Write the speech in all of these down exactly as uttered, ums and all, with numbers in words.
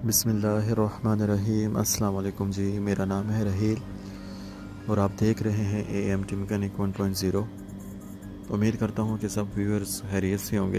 बिस्मिल्लाहिर्रहमानिर्रहीम। अस्सलाम वालेकुम जी, मेरा नाम है रहील और आप देख रहे हैं A M T mechanic one point zero. उम्मीद करता हूँ कि सब व्यूअर्स खैरियत से होंगे।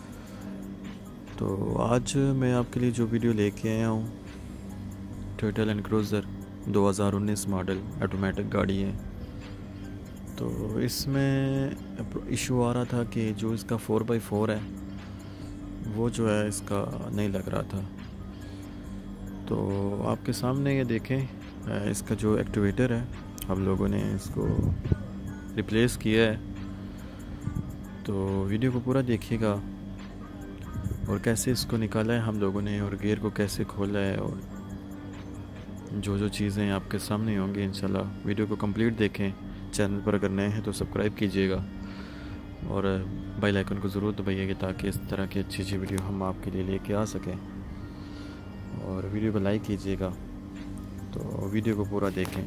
तो आज मैं आपके लिए जो वीडियो लेके आया हूँ, टोयोटा लैंड क्रूज़र दो हज़ार उन्नीस मॉडल ऑटोमेटिक गाड़ी है। तो इसमें इशू आ रहा था कि जो इसका फोर बाई फोर है वो जो है इसका नहीं लग रहा था। तो आपके सामने ये देखें, इसका जो एक्टिवेटर है हम लोगों ने इसको रिप्लेस किया है। तो वीडियो को पूरा देखिएगा और कैसे इसको निकाला है हम लोगों ने और गियर को कैसे खोला है, और जो जो चीज़ें आपके सामने होंगी इंशाल्लाह। वीडियो को कंप्लीट देखें। चैनल पर अगर नए हैं तो सब्सक्राइब कीजिएगा और बेल आइकन को ज़रूर दबाइएगा ताकि इस तरह की अच्छी अच्छी वीडियो हम आपके लिए लेके आ सकें। और वीडियो को लाइक कीजिएगा। तो वीडियो को पूरा देखें।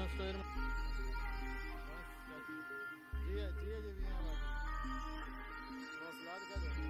स्टोर में जी है जी है जी भी है बस लाद का जो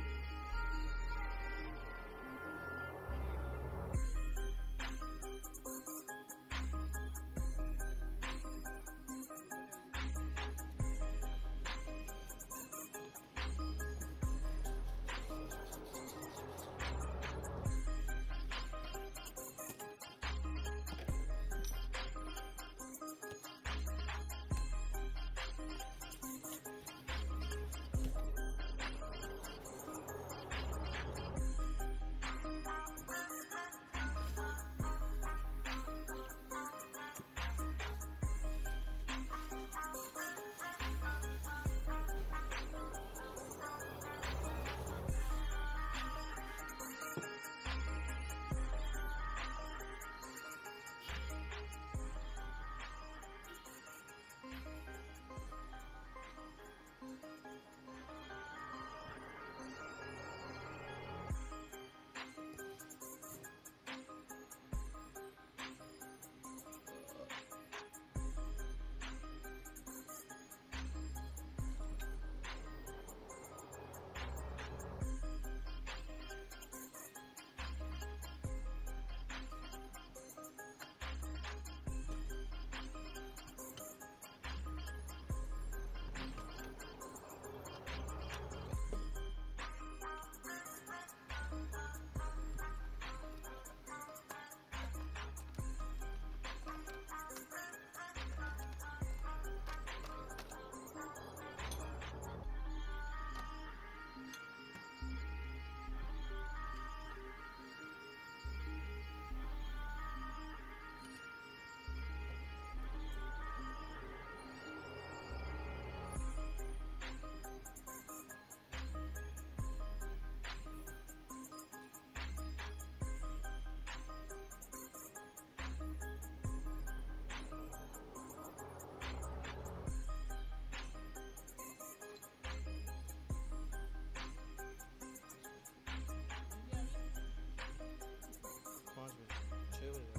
पाँच बजे छः बजे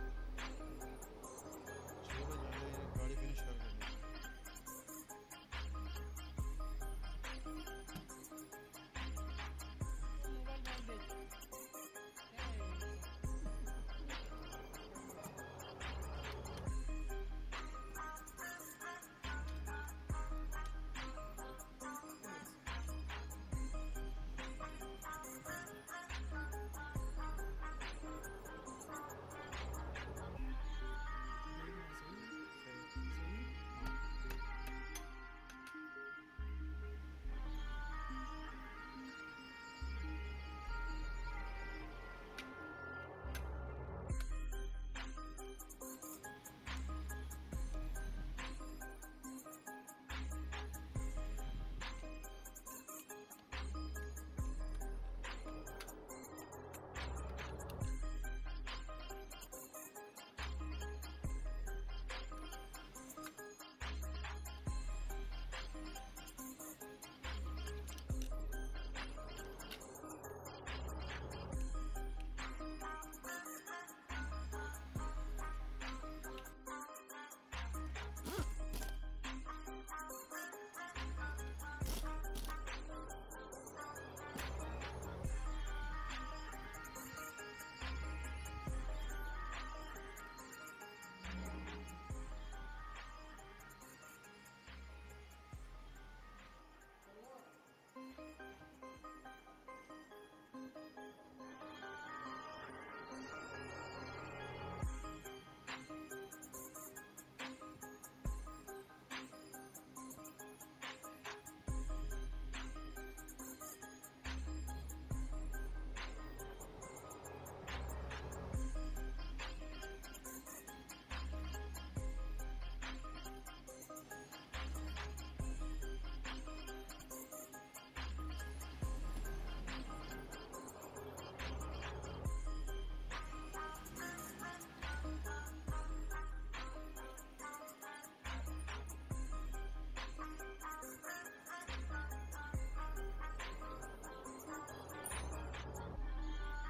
छः बजे गाड़ी फिनिश कर देंगे।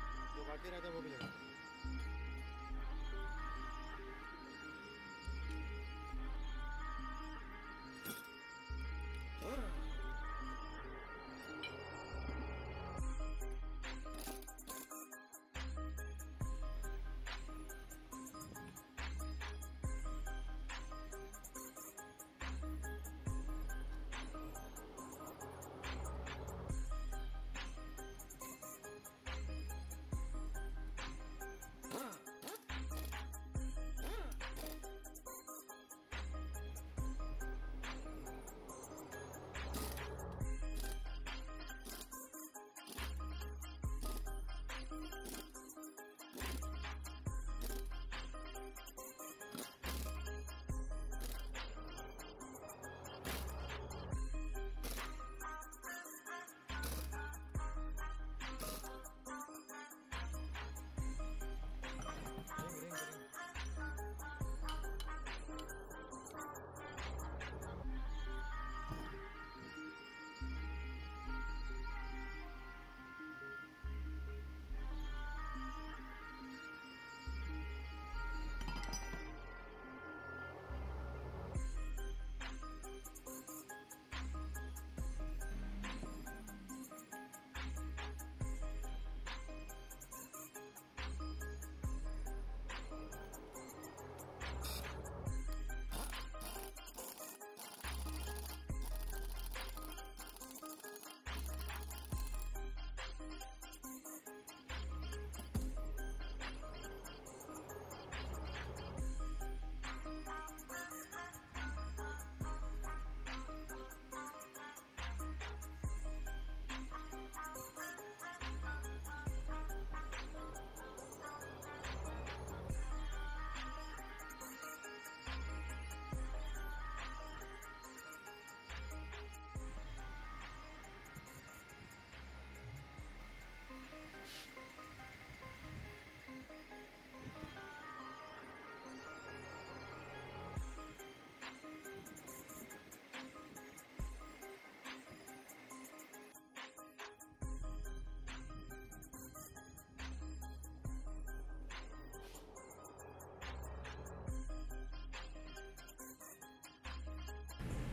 बाकी रहता है वो भी लगा।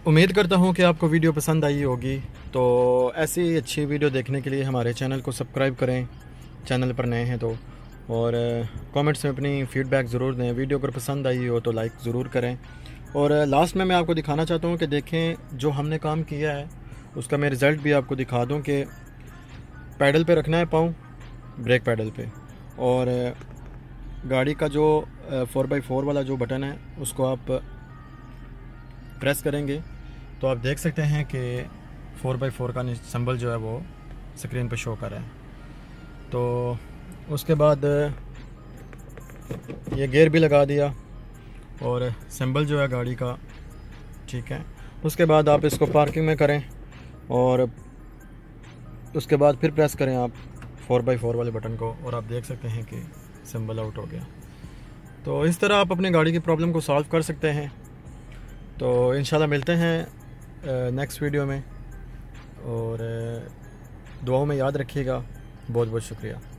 उम्मीद करता हूँ कि आपको वीडियो पसंद आई होगी। तो ऐसी अच्छी वीडियो देखने के लिए हमारे चैनल को सब्सक्राइब करें, चैनल पर नए हैं तो, और कमेंट्स में अपनी फ़ीडबैक ज़रूर दें। वीडियो अगर पसंद आई हो तो लाइक ज़रूर करें। और लास्ट में मैं आपको दिखाना चाहता हूँ कि देखें जो हमने काम किया है उसका मैं रिज़ल्ट भी आपको दिखा दूँ कि पैडल पे रखना है पाँव, ब्रेक पैडल पे, और गाड़ी का जो फोर बाई फोर वाला जो बटन है उसको आप प्रेस करेंगे तो आप देख सकते हैं कि फोर बाई फोर का सिंबल जो है वो स्क्रीन पर शो कर रहा है। तो उसके बाद ये गियर भी लगा दिया और सिंबल जो है गाड़ी का, ठीक है। उसके बाद आप इसको पार्किंग में करें और उसके बाद फिर प्रेस करें आप फोर बाई फोर वाले बटन को और आप देख सकते हैं कि सिंबल आउट हो गया। तो इस तरह आप अपनी गाड़ी की प्रॉब्लम को सॉल्व कर सकते हैं। तो इंशाल्लाह मिलते हैं नेक्स्ट वीडियो में, और दुआओं में याद रखिएगा। बहुत बहुत शुक्रिया।